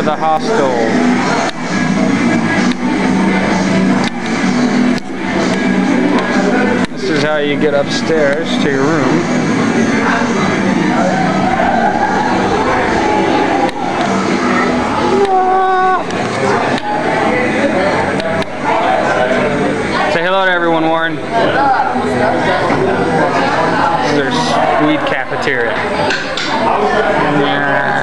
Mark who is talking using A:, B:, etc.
A: the hostel. This is how you get upstairs to your room. Say hello to everyone, Warren. This is their weed cafeteria. Yeah.